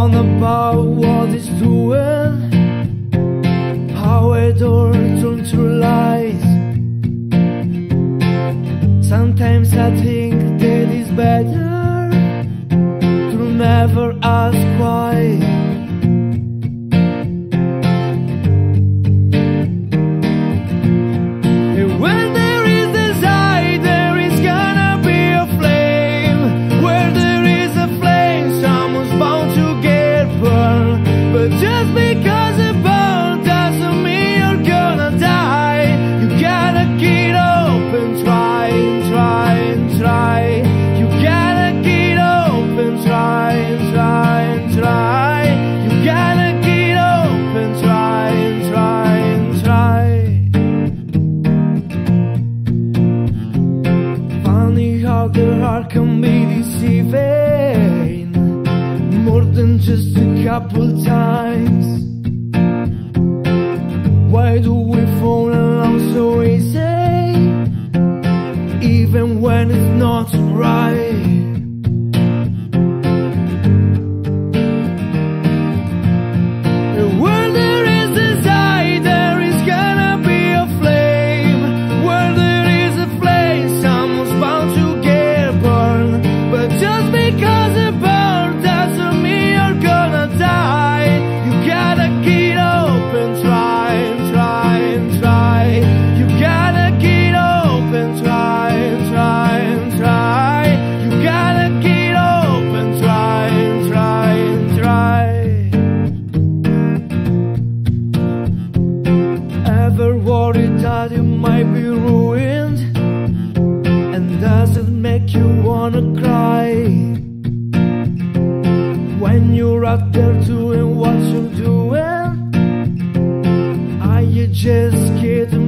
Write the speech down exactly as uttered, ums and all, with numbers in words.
on about what it's doing, how a door turns to lies. Sometimes I think that it's better to never ask why. And when there is desire, there is gonna be a flame. Where there is a flame, someone's bound to get burned. But just because it burned doesn't mean you're gonna die. You gotta get up and try and try and try. You gotta get up and try and try and try. You gotta get up and try and try and try. Funny how the heart can be deceiving, more than just a couple times. Why do we fall in love so easy, even when it's not right? And where there is desire, there is gonna be a flame. Where there is a flame, someone's bound to get burned. But just because it burned doesn't mean you're gonna die. You gotta get up and try and try and try. You gotta get up and try and try and try. You gotta get up and try and try and try. Ever worried that you might be ruined? And does it make you wanna cry? When you're out there doing what you're doing, are you just kidding